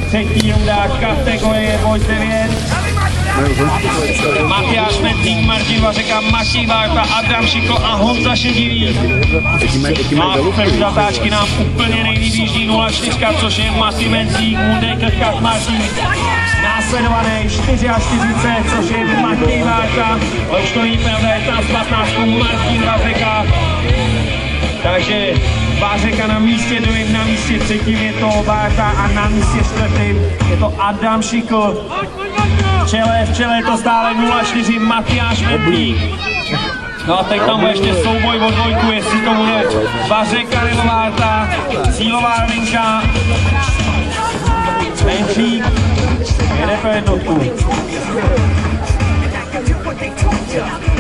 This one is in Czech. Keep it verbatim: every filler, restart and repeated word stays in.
třetí runda kategorie Boys devět. Matyáš Mencík, Martin Vařeka, Matěj Várta, Adam Šikl a Honza Šedivý. A v první zatáčky nám úplně nejlíp jíždí nula čtyři, což je Matěj Mencík, Mundej Krkat, Martin. Následovaný čtyřicet čtyři, což je Matěj Várta. Už to není pravda, je tam z patnáctku Martin Vařeka. Takže Vařeka na místě druhým, na místě třetím je to Várta a na místě čtvrtým je to Adam Šikl. V čele, v čele je to stále nula čtyři Matyáš Mencík. No a teď tam bude ještě souboj o dvojku, jestli to bude Vařeka nebo Várta, cílová linka. Mencík jede pro jednotku.